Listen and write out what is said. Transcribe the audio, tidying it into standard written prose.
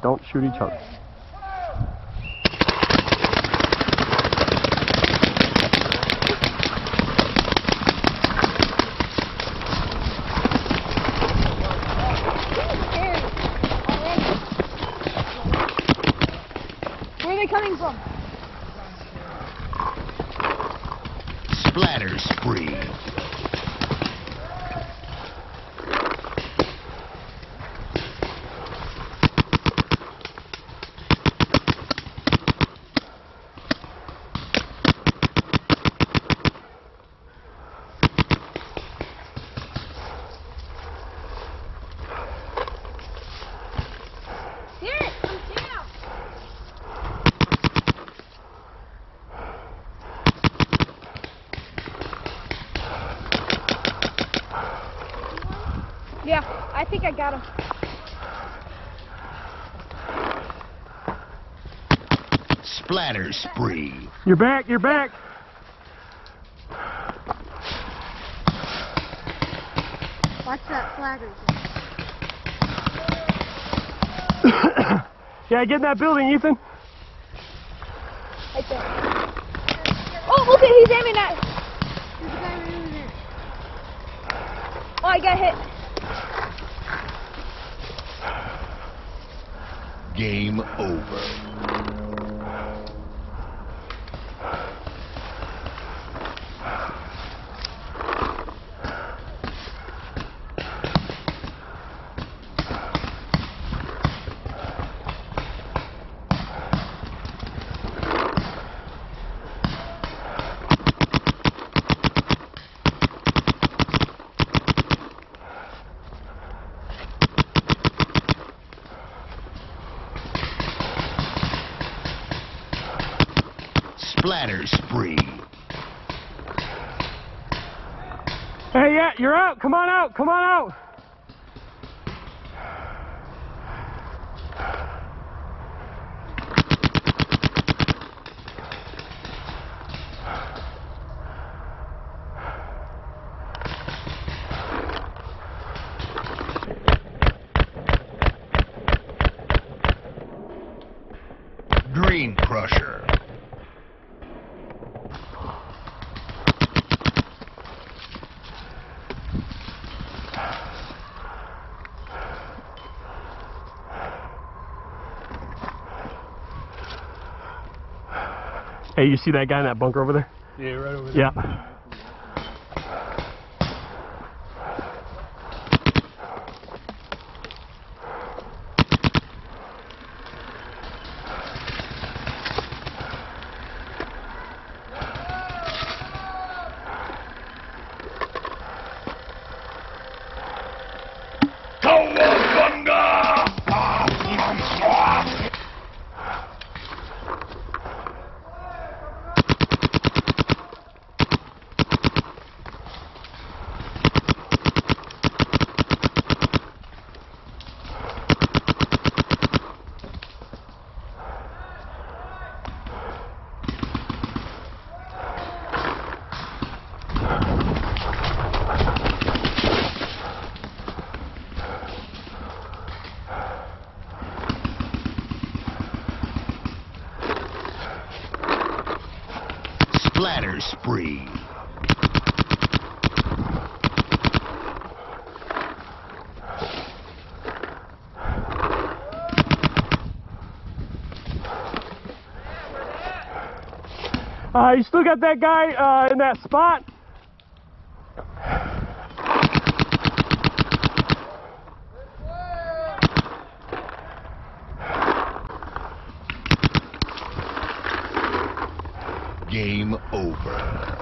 don't shoot each other. Where are they coming from? Splatter spree. Yeah, I think I got him. Splatter spree. You're back, you're back. Watch that flatter. Yeah, get in that building, Ethan. Right there. Oh, look at he's aiming at. There's a guy right over there. Oh, I got hit. Game over. Splatter spree. Hey, yeah, you're out. Come on out. Come on out. Green crusher. Hey, you see that guy in that bunker over there? Yeah, right over there. Yeah. Splatter spree. You still got that guy in that spot? Game over.